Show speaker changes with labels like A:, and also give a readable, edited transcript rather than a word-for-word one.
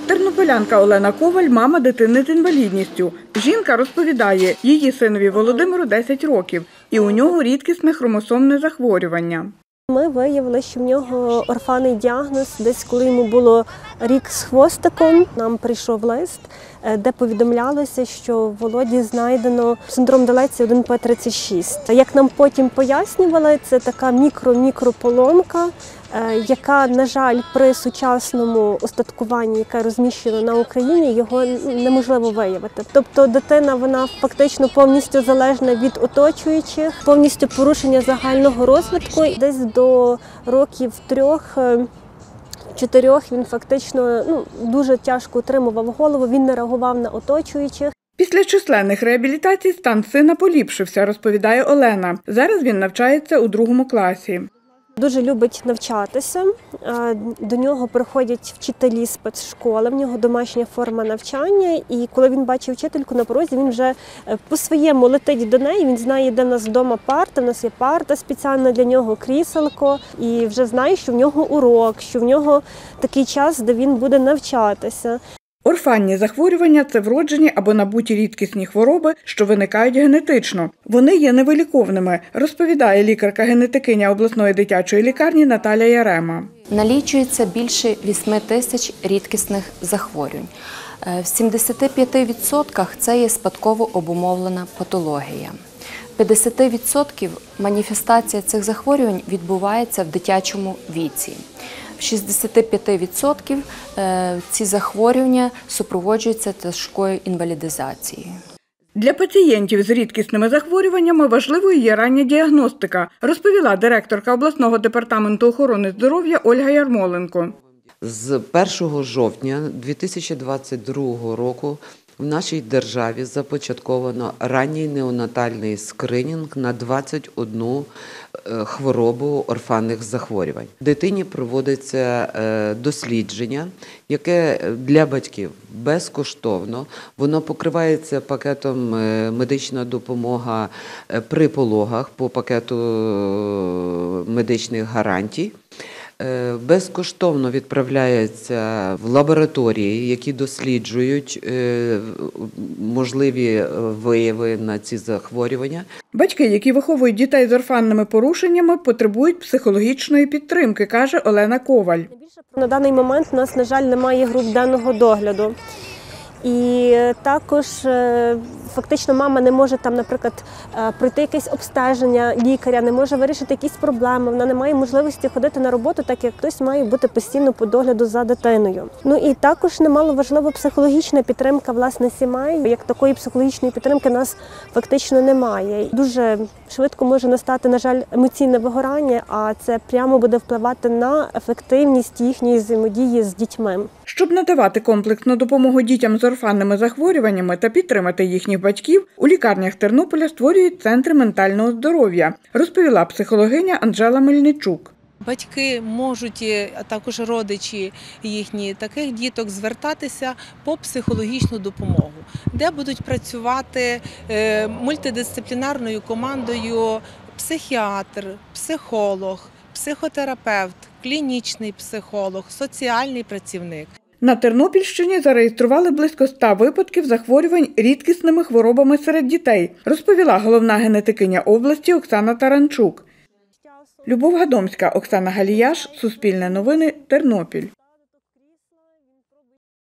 A: Тернополянка Олена Коваль – мама дитини з інвалідністю. Жінка розповідає, її синові Володимиру 10 років, і у нього рідкісне хромосомне захворювання.
B: Ми виявили, що в нього орфанний діагноз. Десь коли йому було рік з хвостиком, нам прийшов лист, де повідомлялося, що в Володі знайдено синдром Делеції 1П36. Як нам потім пояснювали, це така мікрополомка, яка, на жаль, при сучасному устаткуванні, яке розміщено на Україні, його неможливо виявити. Тобто дитина, вона фактично повністю залежна від оточуючих, повністю порушення загального розвитку. Десь до років 3-4 він фактично дуже тяжко утримував голову, він не реагував на оточуючих.
A: Після численних реабілітацій стан сина поліпшився, розповідає Олена. Зараз він навчається у 2 класі.
B: Дуже любить навчатися, до нього приходять вчителі спецшколи, в нього домашня форма навчання, і коли він бачить вчительку на порозі, він вже по-своєму летить до неї, він знає, де в нас вдома парта, в нас є парта спеціальна для нього, кріселко, і вже знає, що в нього урок, що в нього такий час, де він буде навчатися.
A: Орфанні захворювання – це вроджені або набуті рідкісні хвороби, що виникають генетично. Вони є невиліковними, розповідає лікарка-генетикиня обласної дитячої лікарні Наталя Ярема.
C: Налічується більше 8 тисяч рідкісних захворювань. В 75% це є спадково обумовлена патологія. 50% маніфестація цих захворювань відбувається в дитячому віці. В 65% ці захворювання супроводжуються тяжкою інвалідизацією.
A: Для пацієнтів з рідкісними захворюваннями важливою є рання діагностика, розповіла директорка обласного департаменту охорони здоров'я Ольга Ярмоленко.
D: З 1 жовтня 2022 року в нашій державі започатковано ранній неонатальний скринінг на 21 хворобу орфанних захворювань. Дитині проводиться дослідження, яке для батьків безкоштовно. Воно покривається пакетом медична допомога при пологах по пакету медичних гарантій. Безкоштовно відправляється в лабораторії, які досліджують можливі вияви на ці захворювання.
A: Батьки, які виховують дітей з орфанними порушеннями, потребують психологічної підтримки, каже Олена Коваль.
B: На даний момент у нас, на жаль, немає груп денного догляду. І також фактично мама не може там, наприклад, пройти якесь обстеження лікаря, не може вирішити якісь проблеми, вона не має можливості ходити на роботу, так як хтось має бути постійно по догляду за дитиною. Ну і також немало важлива психологічна підтримка, власне, сімей. Як такої психологічної підтримки у нас фактично немає. Дуже швидко може настати, на жаль, емоційне вигорання, а це прямо буде впливати на ефективність їхньої взаємодії з дітьми.
A: Щоб надавати комплексну допомогу дітям з орфанними захворюваннями та підтримати їхніх батьків, у лікарнях Тернополя створюють центри ментального здоров'я, розповіла психологиня Анжела Мельничук.
E: Батьки можуть, а також родичі їхні таких діток звертатися по психологічну допомогу, де будуть працювати мультидисциплінарною командою психіатр, психолог, психотерапевт, клінічний психолог, соціальний працівник.
A: На Тернопільщині зареєстрували близько 100 випадків захворювань рідкісними хворобами серед дітей, розповіла головна генетикиня області Оксана Таранчук. Любов Гадомська, Оксана Галіяш, Суспільне новини, Тернопіль.